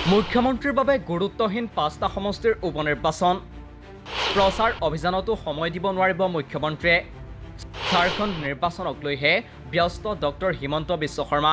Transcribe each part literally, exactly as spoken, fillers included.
মুখ্যমন্ত্ৰীৰ বাবে গুৰুত্বহীন পাঁচটা সমষ্টিৰ উপনিৰ্বাচন প্ৰচাৰ অভিযানতো সময় দিব নোৱাৰিব মুখ্যমন্ত্ৰীয়ে ঝাৰখণ্ড নিৰ্বাচনক লৈহে ব্যস্ত ডক্টৰ হিমন্ত বিশ্ব শৰ্মা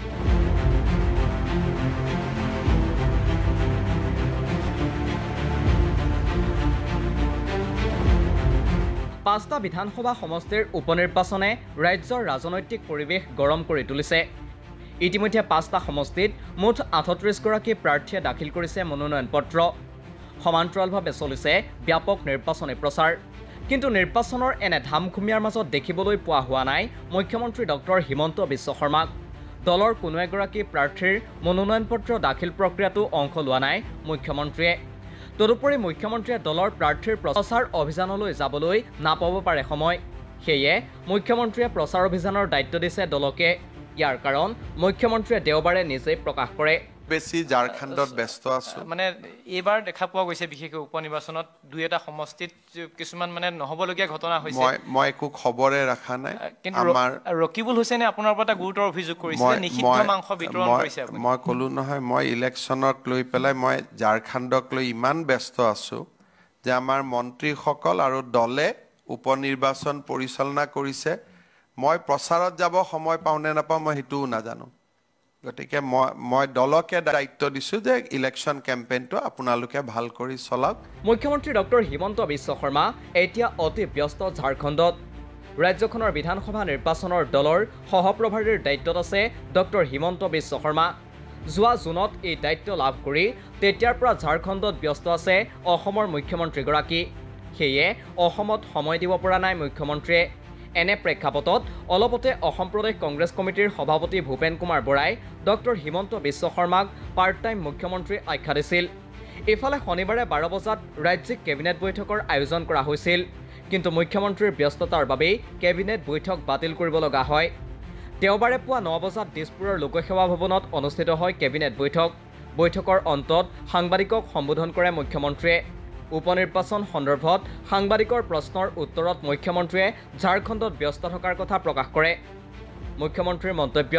পাঁচটা বিধানসভা সমষ্টিৰ উপনিৰ্বাচনে ৰাজ্যৰ ৰাজনৈতিক পৰিৱেশ গৰম কৰি তুলিছে ইতিমধ্যে পাঁচটা সমষ্টিত মুঠ আঠত্ৰিশ গৰাকী প্ৰাৰ্থীয়ে দাখিল কৰিছে মনোনয়ন পত্ৰ সমান্তৰালভাৱে চলিছে ব্যাপক নিৰ্বাচনী প্ৰচাৰ কিন্তু নিৰ্বাচনৰ এনে ধামখুমীয়াৰ মাজত দেখিবলৈ পোৱা হোৱা নাই মুখ্যমন্ত্ৰী ডক্টৰ হিমন্ত বিশ্ব শৰ্মাক দলৰ কোনো এগৰাকী প্ৰাৰ্থীৰ মনোনয়ন পত্ৰ দাখিল প্ৰক্ৰিয়াটো অংশ লোৱা নাই মুখ্যমন্ত্ৰীয়ে তদুপৰি মুখ্যমন্ত্ৰীয়ে দলৰ প্ৰাৰ্থীৰ প্ৰচাৰ অভিযানলৈ যাবলৈ নাপাব পাৰে সময় সেয়ে মুখ্যমন্ত্ৰীয়ে প্ৰচাৰ অভিযানৰ দায়িত্ব দিছে দলকে ইয়াৰ কাৰণ মুখ্যমন্ত্ৰীয়ে দেওবাৰে নিজে প্ৰকাশ কৰে বেছি ঝাৰখণ্ডত ব্যস্ত আছো মানে এবাৰ দেখা পোৱা গৈছে বিশেষকৈ উপনিৰ্বাচনত দুই এটা সমষ্টিত কিছুমান মানে নহবলগীয়া ঘটনা হৈছে মই মই একো খবৰে ৰাখা নাই আমাৰ ৰকিবুল হুছেইনে আপোনাৰ ওপৰত গুৰুতৰ অভিযোগ কৰিছে নিষিদ্ধ মাংস বিতৰণ কৰিছে মই কলো নহয় মই ইলেকশ্যনক লৈ পেলাই মই ঝাৰখণ্ডক লৈ ইমান ব্যস্ত আছো যে আমাৰ মন্ত্ৰীসকল আৰু দলে উপনিৰ্বাচন পৰিচালনা কৰিছে মই প্ৰচাৰত যাব সময় পাওনে নাপাও মই হেতুও নাজানো গতিকে মই মই দলকে দায়িত্ব দিছো যে ইলেকশ্যন কেম্পেইনটো আপোনালোকে ভাল কৰি চলাওক মুখ্যমন্ত্ৰী ডক্টৰ হিমন্ত বিশ্ব শৰ্মা এতিয়া অতি ব্যস্ত ঝাৰখণ্ডত ৰাজ্যখনৰ বিধানসভা নিৰ্বাচনৰ দলৰ সহপ্ৰভাৰীৰ দায়িত্বত আছে ডক্টৰ হিমন্ত বিশ্ব শৰ্মা যোৱা জুনত এই দায়িত্ব লাভ কৰি তেতিয়াৰ পৰা ঝাৰখণ্ডত ব্যস্ত আছে অসমৰ মুখ্যমন্ত্ৰীগৰাকী সেয়ে অসমত সময় দিব পৰা নাই মুখ্যমন্ত্ৰীয়ে এনে প্ৰেক্ষাপটত অলপতে অসম প্ৰদেশ কংগ্ৰেছ কমিটিৰ সভাপতি ভূপেন কুমাৰ বৰাই ডক্টৰ হিমন্ত বিশ্ব শৰ্মাক পাৰ্ট টাইম মুখ্যমন্ত্ৰী আখ্যা দিছিল ইফালে শনিবাৰে বাৰ বজাত ৰাজ্যিক কেবিনেট বৈঠকৰ আয়োজন কৰা হৈছিল কিন্তু মুখ্যমন্ত্ৰীৰ ব্যস্ততাৰ বাবেই কেবিনেট বৈঠক বাতিল কৰিব লগা হয় দেওবাৰে পুৱা ন বজাত দিছপুৰৰ লোকসেৱা ভৱনত অনুষ্ঠিত হয় কেবিনেট বৈঠক বৈঠকৰ অন্তত সাংবাদিকক সম্বোধন কৰে মুখ্যমন্ত্ৰীয়ে উপনিৰ্বাচন সন্দৰ্ভত সাংবাদিকৰ প্ৰশ্নৰ উত্তৰত মুখ্যমন্ত্ৰীয়ে ঝাৰখণ্ডত ব্যস্ত থকাৰ কথা প্ৰকাশ কৰে মুখ্যমন্ত্ৰীৰ মন্তব্য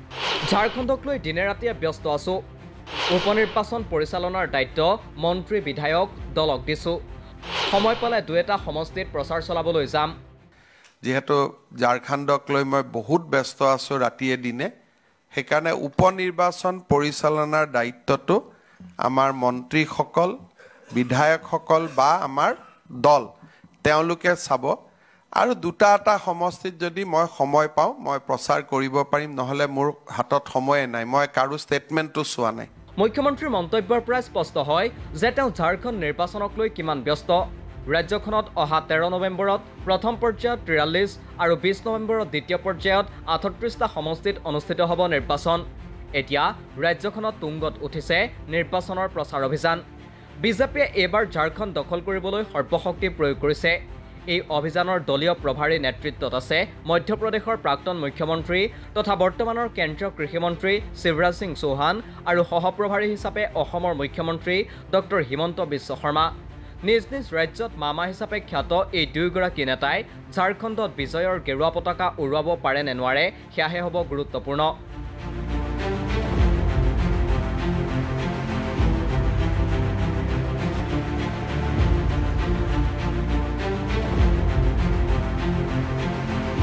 ঝাৰখণ্ডক লৈ দিনে ৰাতিয়ে ব্যস্ত আছো উপনিৰ্বাচন পৰিচালনাৰ দায়িত্ব মন্ত্ৰী বিধায়ক দলক দিছো সময় পালে দুই এটা সমষ্টিত প্ৰচাৰ চলাবলৈ যাম যেহেতু ঝাৰখণ্ডক লৈ মই বহুত ব্যস্ত আছো ৰাতিয়ে দিনে সেইকাৰণে উপনিৰ্বাচন পৰিচালনাৰ দায়িত্বটো আমাৰ মন্ত্ৰীসকল বিধায়কসকল বা আমাৰ দল তেওঁলোকে চাব আৰু দুটা এটা সমষ্টিত যদি মই সময় পাওঁ মই প্ৰচাৰ কৰিব পাৰিম নহলে মোৰ হাতত সময় নাই মই কাৰো ষ্টেটমেন্টটো চোৱা নাই মুখ্যমন্ত্ৰীৰ মন্তব্যৰ পৰা স্পষ্ট হয় যে তেওঁ ঝাৰখণ্ড নিৰ্বাচনক লৈ কিমান ব্যস্ত ৰাজ্যখনত অহা তেৰ নৱেম্বৰত প্ৰথম পৰ্যায়ত তিয়াল্লিছ আৰু বিশ নৱেম্বৰত দ্বিতীয় পৰ্যায়ত আঠত্ৰিশটা সমষ্টিত অনুষ্ঠিত হ'ব নিৰ্বাচন এতিয়া ৰাজ্যখনত তুংগত উঠিছে নিৰ্বাচনৰ প্ৰচাৰ অভিযান বিজেপিয়ে এবাৰ ঝাৰখণ্ড দখল কৰিবলৈ সৰ্বশক্তি প্ৰয়োগ কৰিছে এই অভিযানৰ দলীয় প্ৰভাৰী নেতৃত্বত আছে মধ্যপ্ৰদেশৰ প্ৰাক্তন মুখ্যমন্ত্ৰী তথা বৰ্তমানৰ কেন্দ্ৰীয় কৃষিমন্ত্ৰী শিৱৰাজ সিং চৌহান আৰু সহপ্ৰভাৰী হিচাপে অসমৰ মুখ্যমন্ত্ৰী ডক্টৰ হিমন্ত বিশ্ব শৰ্মা নিজ নিজ ৰাজ্যত মামা হিচাপে খ্যাত এই দুয়োগৰাকী নেতাই ঝাৰখণ্ডত বিজয়ৰ গেৰুৱা পতাকা উৰুৱাব পাৰে নে নোৱাৰে সেয়াহে হ'ব গুৰুত্বপূৰ্ণ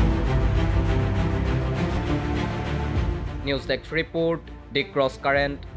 News Desk Report, The Crosscurrent.